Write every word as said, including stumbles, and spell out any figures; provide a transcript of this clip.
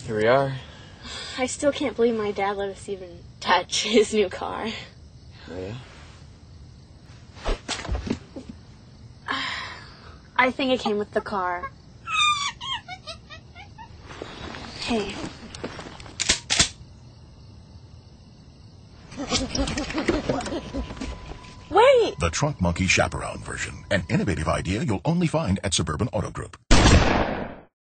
Here we are. I still can't believe my dad let us even touch his new car. Oh, yeah? I think it came with the car. Hey. Wait! The Trunk Monkey Chaperone version. An innovative idea you'll only find at Suburban Auto Group.